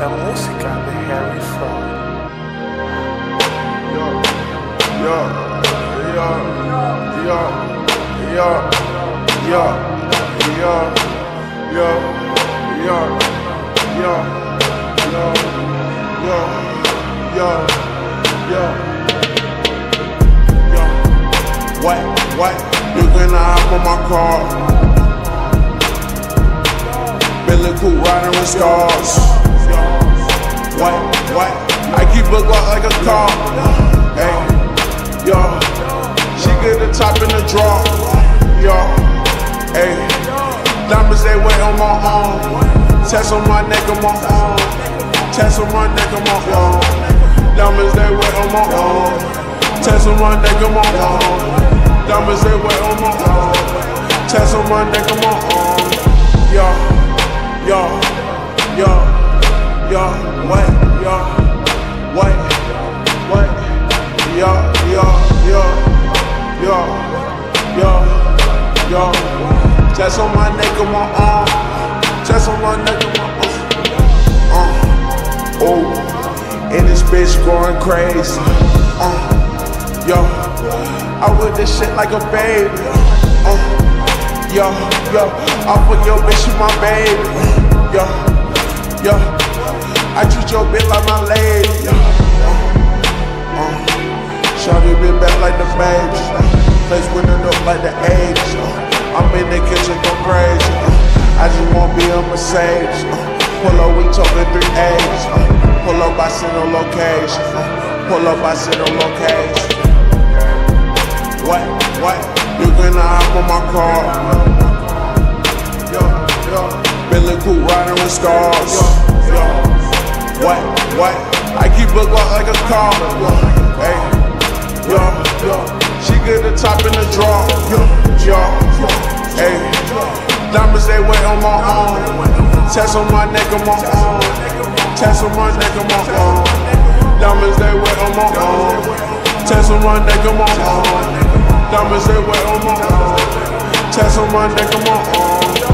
La música de Harry Fraud. What? You gonna hop on my car? Billy Cool riding with scars. What? I keep a Glock like a car. Hey, yo, she get the top in the draw. Yo, hey, diamonds they wet on my arm. Test on my neck on my arm. Test on my neck on my arm. Diamonds they wet on my arm. Test on my neck on my arm. Diamonds they wet on my arm. Test on my neck on my arm. Yo, what? Test on my neck on my arm. Test on my neck on my arm. Oh, and this bitch going crazy. I with this shit like a baby. I put your bitch in my baby. I treat your bitch like my lady. Shawty been back like the baby. Place window up like the age. I'm in the kitchen go crazy. I just wanna be a Mercedes. Pull up, we talking 3A's. Pull up, I sit on location. Pull up, I sit on location. What? You gonna hop on my car? Billy Cool riding with scars. What? I keep a Glock like a car. Hey, she get the top in the draw. Hey, diamonds they wet on my arm. Test on my neck on my arm. Test on my neck on my arm. Diamonds they wet on my arm. Test on my neck on my arm. Diamonds they wet on my arm. Test on my neck on my arm.